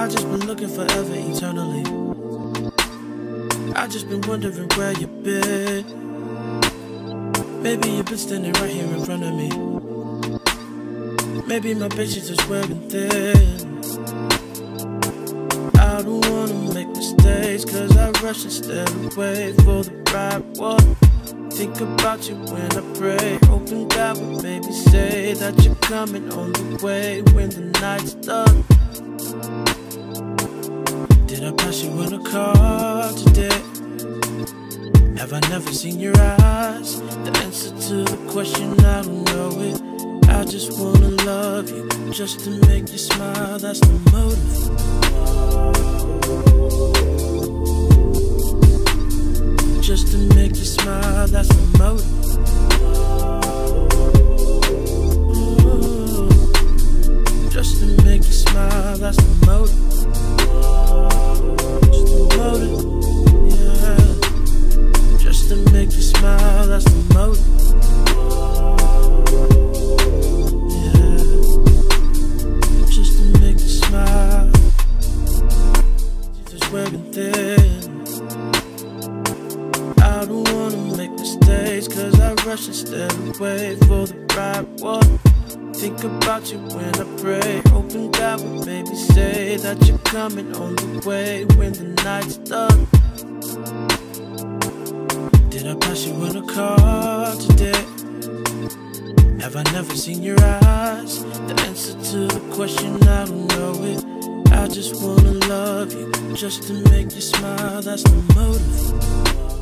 I just been looking forever, eternally. I just been wondering where you been. Maybe you've been standing right here in front of me. Maybe my patience is wearing thin. I don't wanna make mistakes, cause I rush instead of wait for the right one. Think about you when I pray, hoping God would maybe say that you're coming on the way when the night's done. Did I pass you in a car today? Have I never seen your eyes? The answer to the question, I don't know it. I just wanna love you, just to make you smile, that's the motive. Just to make you smile, that's the motive. Ooh. Just to make you smile, that's the motive. Just the motive, yeah. Just to make you smile, that's the motive. Yeah. Just to make you smile. Just wearing thin. I don't wanna make mistakes, cause I rush instead of wait for the right one. Think about you when I pray, hoping God would maybe say that you're coming on the way when the night's done. Did I pass you in a car today? Have I never seen your eyes? The answer to the question, I don't know it. I just wanna love you, just to make you smile, that's the motive.